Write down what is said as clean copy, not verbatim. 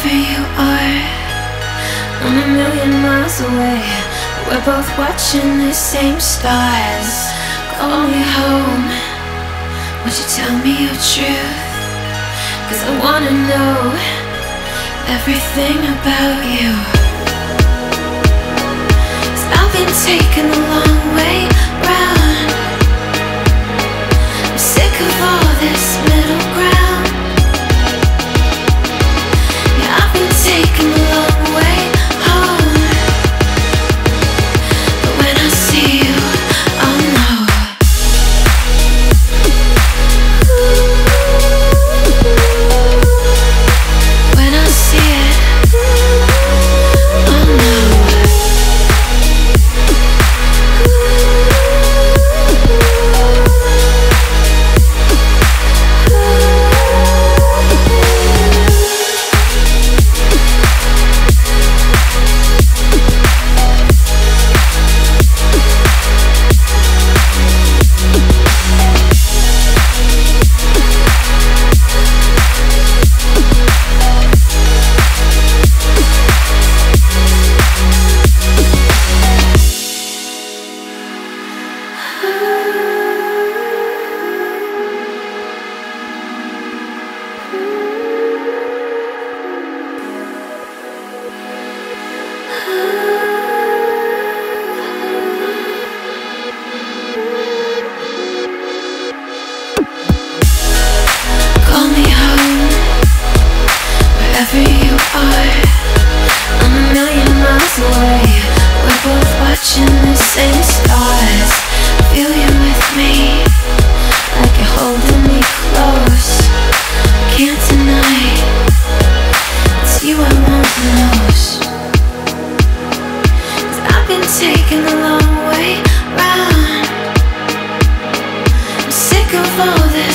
Wherever you are, I'm a million miles away. We're both watching the same stars. Call me home. Would you tell me your truth? 'Cause I wanna know everything about you. 'Cause I've been taking the long way round. I'm sick of all this middle ground. Yeah, I've been taking the long way home. But when I see you, I'll know. When I see it, I'll know. Call me home, wherever you are. I'm a million miles away. We're both watching the same stars. Feel you with me, like you're holding me close. Can't deny, it's you I want the most. 'Cause I've been taking the long way round. I'm sick of all this